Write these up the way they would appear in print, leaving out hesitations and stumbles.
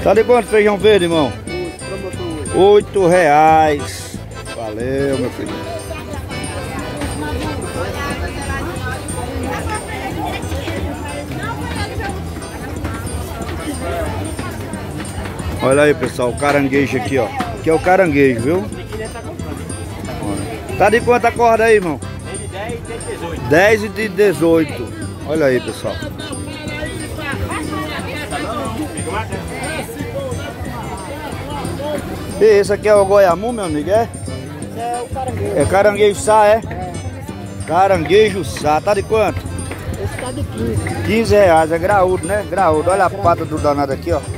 Tá de quanto feijão verde, irmão? R$8. Valeu, meu filho. Olha aí, pessoal, o caranguejo aqui, ó. Aqui é o caranguejo, viu? Olha. Tá de quanto a corda aí, irmão? 10 e de 18. Olha aí, pessoal. E esse aqui é o goiamu, meu amigo, é? É o caranguejo. É caranguejo sá, é? Caranguejo sá. Tá de quanto? Esse tá de 15. R$15, é graúdo, né? Graúdo. Olha a pata do danado aqui, ó.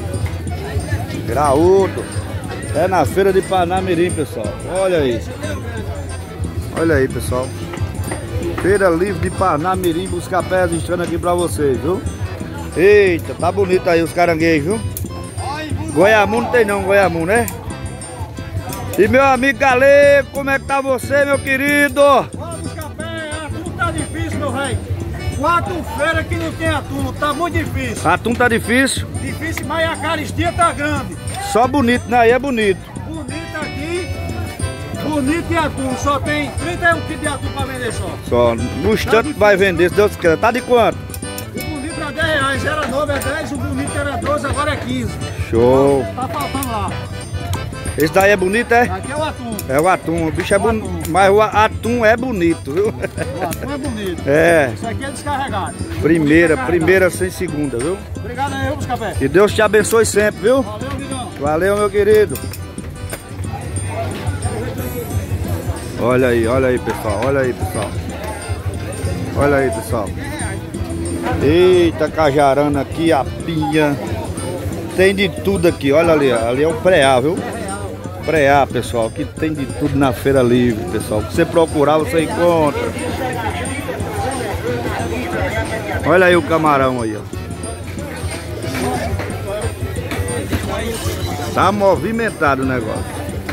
Graúdo. É na feira de Parnamirim, pessoal. Olha aí. Olha aí, pessoal. Feira livre de Parnamirim, Buscapé registrando aqui pra vocês, viu? Eita, tá bonito aí os caranguejos, viu? Goiamu não tem não, Goiamu, né? E meu amigo Galego, como é que tá você, meu querido? Ó, Buscapé, atum tá difícil, meu velho. 4 que não tem atum, tá muito difícil. Atum tá difícil? Difícil, mas a caristia tá grande. Só bonito, né? Aí é bonito. Bonito aqui, bonito e atum. Só tem 31 quilos de atum pra vender só. Só no instante vai vender, se Deus quiser. Tá de quanto? O bonito era R$10, era novo, é 10, o bonito era 12, agora é 15. Show. Tá faltando lá. Esse daí é bonito, é? Aqui é o atum. É o atum, o bicho é bonito. Mas o atum é bonito, viu? O atum é bonito. É. Isso aqui é descarregado. Primeira sem segunda, viu? Obrigado aí, Buscapé. Que Deus te abençoe sempre, viu? Valeu, amigão. Valeu, meu querido. Olha aí, pessoal. Olha aí, pessoal. Olha aí, pessoal. Eita, cajarana aqui, a pinha. Tem de tudo aqui, olha ali. Ali é o preá, viu? Preá, pessoal. Aqui tem de tudo na feira livre, pessoal. Se você procurar, você encontra. Olha aí o camarão aí, ó. Tá movimentado o negócio.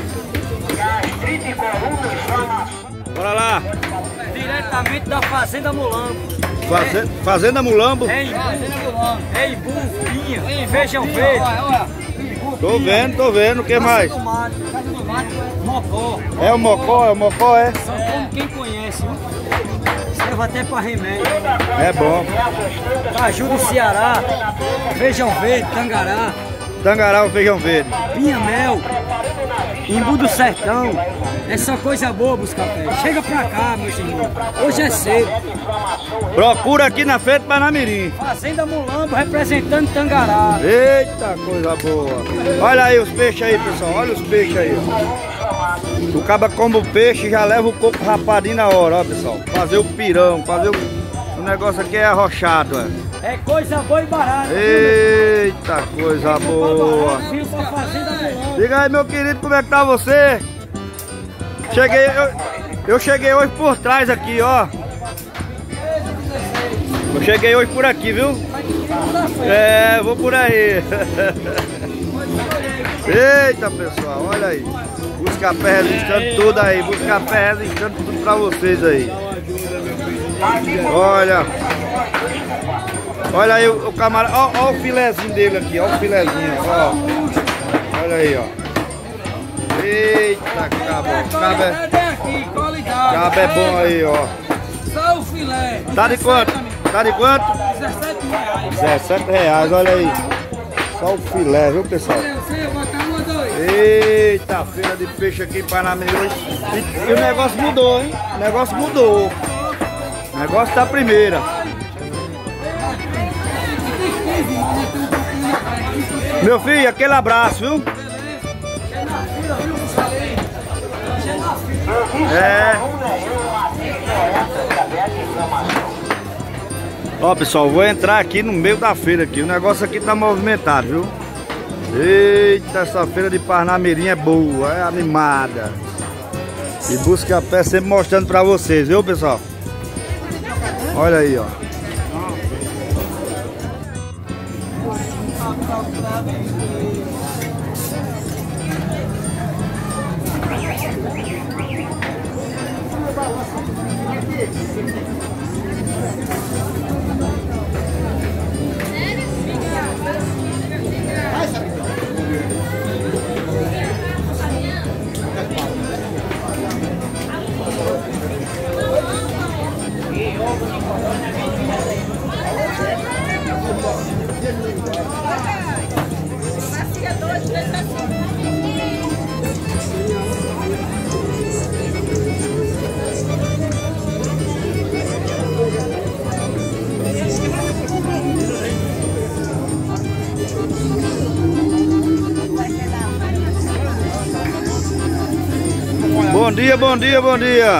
Bora lá. Diretamente da Fazenda Mulambo. Fazenda Mulambo? É Imbu, Pinha, feijão verde. Tô vendo. O que mais? Casa do Mato, Mocó. É o Mocó, é? São como quem conhece, viu? Serve até para remédio. É bom. Caju do Ceará, feijão verde, tangará, Tangará, o feijão verde. pinha-mel, Imbu do Sertão. É só coisa boa, Buscapé. Chega pra cá, meus irmãos. Hoje é cedo. Procura aqui na feira de Parnamirim. Fazenda Mulambo representando Tangará. Eita, coisa boa. Olha aí os peixes aí, pessoal. Olha os peixes aí, ó. O caba come o peixe e já leva o coco rapadinho na hora, ó, pessoal. Fazer o pirão, fazer o negócio aqui é arrochado, ó. É coisa boa e barata. Eita, coisa boa. Diga aí, meu querido, como é que tá você? Eu cheguei hoje por trás aqui, ó. Eu cheguei hoje por aqui, viu? É, vou por aí. Eita, pessoal, olha aí. Buscapé registrando tudo aí. Buscapé registrando tudo pra vocês aí. Olha. Olha aí o camarada. Ó o filezinho dele aqui, ó o filezinho, ó. Olha aí, ó. Eita, cabo é bom aí, ó. Só o filé. Tá de quanto? Tá de quanto? R$17. R$17, olha aí. Só o filé, viu, pessoal? Eita, feira de peixe aqui em Parnamirim hoje. E o negócio mudou, hein? O negócio mudou. O negócio da primeira. Meu filho, aquele abraço, viu? É. Ó, pessoal, vou entrar aqui no meio da feira aqui. O negócio aqui tá movimentado, viu? Eita, essa feira de Parnamirim é boa, é animada. E Buscapé sempre mostrando pra vocês, viu, pessoal? Olha aí, ó. dia, bom dia, bom dia.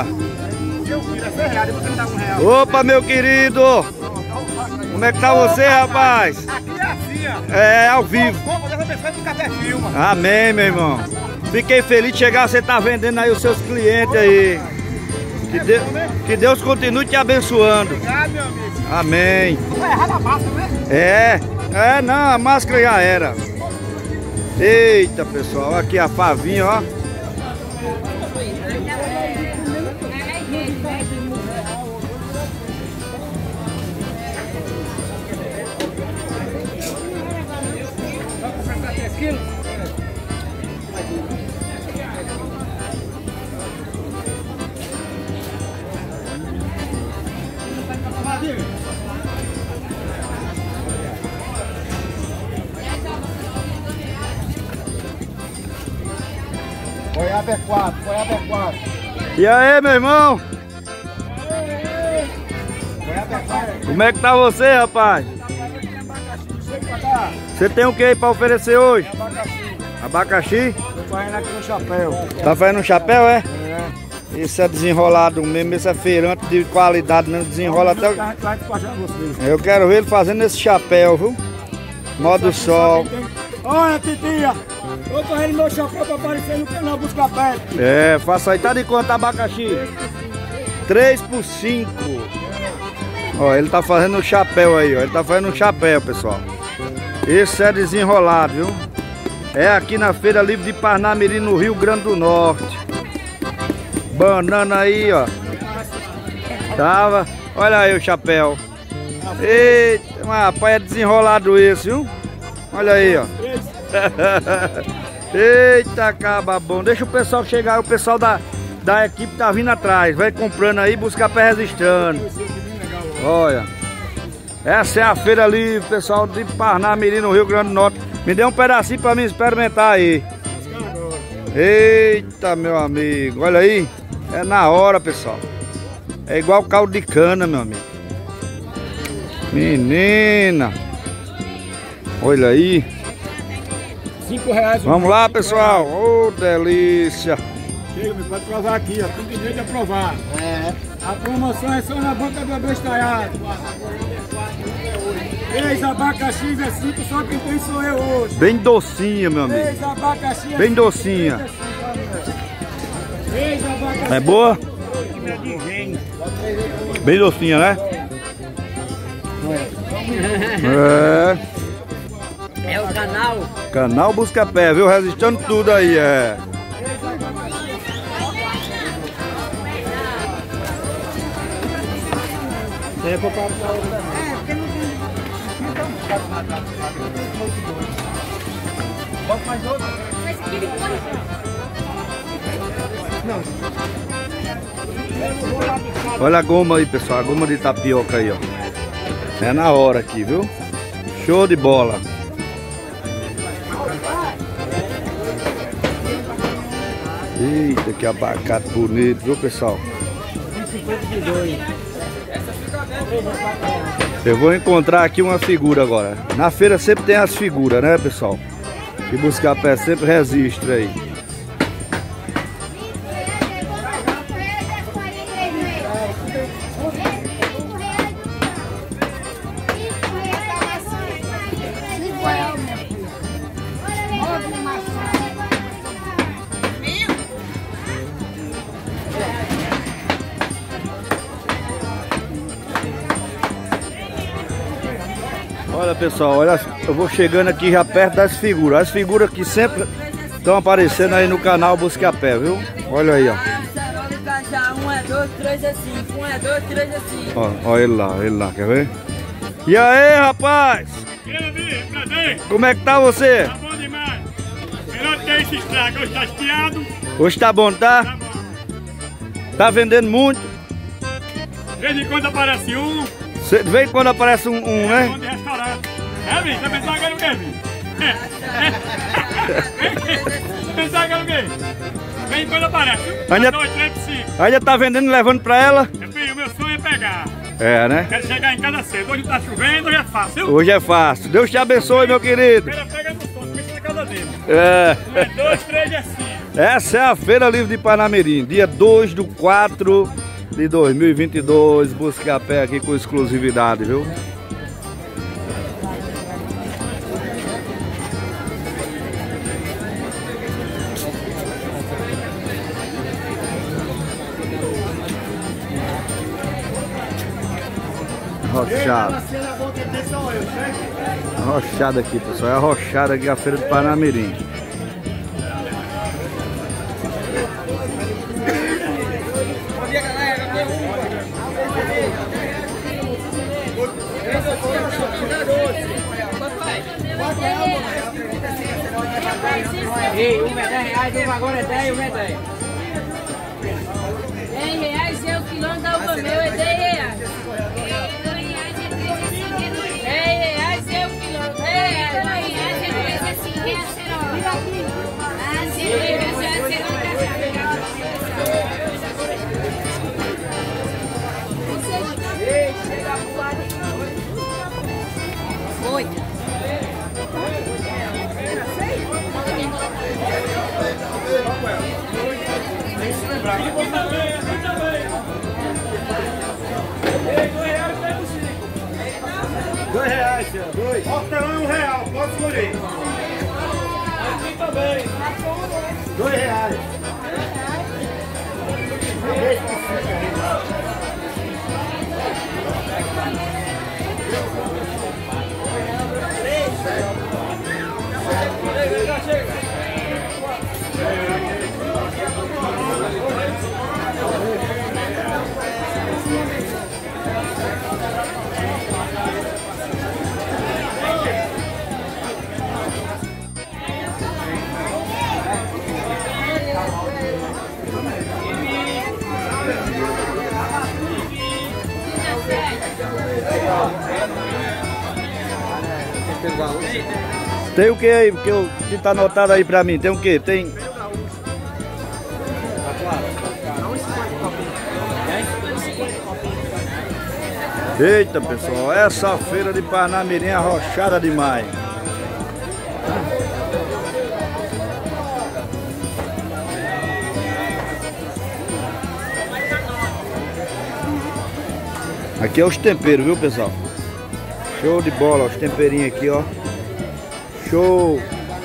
Opa, meu querido. Como é que tá você, rapaz? Aqui é assim, ó. É, ao vivo. Amém, meu irmão. Fiquei feliz de chegar, você tá vendendo aí os seus clientes aí. Que Deus continue te abençoando. Obrigado, meu amigo. Amém. Vai errar na máscara, né? Não, a máscara já era. Eita, pessoal, aqui a favinha, ó. Goiaba é 4, goiaba é 4. E aí, meu irmão? Goiaba é 4. Como é que tá você, rapaz? Você tem o que aí pra oferecer hoje? Abacaxi? Tô fazendo aqui no chapéu. Tá fazendo um chapéu, é? É. Isso é desenrolado mesmo, esse é feirante de qualidade mesmo, desenrola até o... Eu quero ver ele fazendo esse chapéu, viu? Modo sol. Olha, titia, eu tô fazendo meu chapéu pra aparecer no canal Busca Pé. É, faça aí. Tá de quanto abacaxi? 3 por 5. Ó, ele tá fazendo um chapéu aí, ó. Ele tá fazendo um chapéu, pessoal. Esse é desenrolado, viu? É aqui na Feira Livre de Parnamirim, no Rio Grande do Norte. Banana aí, ó. Tava. Olha aí o chapéu. Eita, rapaz, é desenrolado esse, viu? Olha aí, ó. Eita, caba bom. Deixa o pessoal chegar, o pessoal da equipe tá vindo atrás. Vai comprando aí, Busca Pé registrando. Olha. Essa é a Feira Livre, pessoal de Parnamirim, no Rio Grande do Norte. Me dê um pedacinho pra mim experimentar aí. Eita, meu amigo. Olha aí. É na hora, pessoal. É igual caldo de cana, meu amigo. Menina. Olha aí. R$5. Vamos lá, pessoal. Ô, delícia. Chega, pode provar aqui, ó. Tem direito de aprovar. É. A promoção é só na banca do abestalhado. 3 abacaxis é 5, só quem tem sou eu hoje. Bem docinha, meu amigo. 3 abacaxis é Bem docinha. 3 abacaxis. É boa? Bem docinha, né? É o canal. Canal Busca Pé, viu? Resistindo tudo aí, é. Olha a goma aí, pessoal, a goma de tapioca aí, ó. É na hora aqui, viu? Show de bola. Eita, que abacate bonito, viu, pessoal? Eu vou encontrar aqui uma figura agora. Na feira sempre tem as figuras, né, pessoal? E Busca Pé sempre registra aí. Olha, pessoal, olha, eu vou chegando aqui já perto das figuras. As figuras que sempre estão aparecendo aí no canal Busca Pé, viu? Olha aí, ó. 1 é 2, 3 é 5. 1 é 2, 3 é 5. Ó, ele lá, quer ver? E aí, rapaz? Como é que tá você? Tá bom demais. Melhor ter esse estrago, hoje tá espiado. Hoje tá bom, tá? Tá bom. Tá vendendo muito? De vez em quando aparece um. De vez em quando aparece um, né? De restaurante. É, bicho? Tá pensando que é o quê, bicho? Pensar que é o quê? Vem quando aparece. Ainda, 2, 3, 5. ainda tá vendendo e levando pra ela? Meu filho, meu sonho é pegar. É, né? Quero chegar em casa cedo. Hoje tá chovendo, hoje é fácil. Hoje é fácil. Deus te abençoe, meu querido. Pega no som, pensa na casa dele. É. 2, 3 é 5. Essa é a Feira Livre de Parnamirim, dia 2/4 de 2022. Buscapé aqui com exclusividade, viu? Rochada. Rochada aqui, pessoal. É a rochada aqui, a Feira de Parnamirim. Ei, uma é 10 reais, uma agora é 10, uma é 10. 10 reais é o quilô da uva meu, é 10 reais. 10 reais é o quilô, 10 reais. 10 reais é 5 reais, cerola. Ah, 5 reais é cerola. Oi. Aqui também, aqui também. Ei, 2 reais, pega o 5. 2 reais, senhor. 2. Hortelã é R$1, pode escolher. Aqui também. 2 reais. Tem o que aí? Que tá anotado aí pra mim? Tem o que? Tem. Eita, pessoal, essa feira de Parnamirim é arrochada demais. Aqui é os temperos, viu, pessoal? Show de bola, os temperinhos aqui, ó. Show!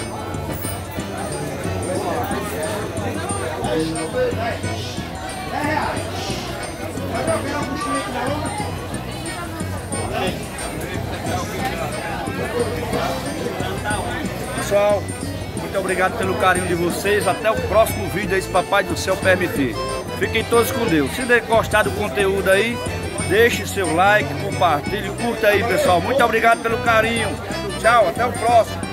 Pessoal, muito obrigado pelo carinho de vocês. Até o próximo vídeo aí, se Papai do Céu permitir. Fiquem todos com Deus. Se gostar do conteúdo aí, deixe seu like, compartilhe, curta aí, pessoal. Muito obrigado pelo carinho. Tchau, até o próximo.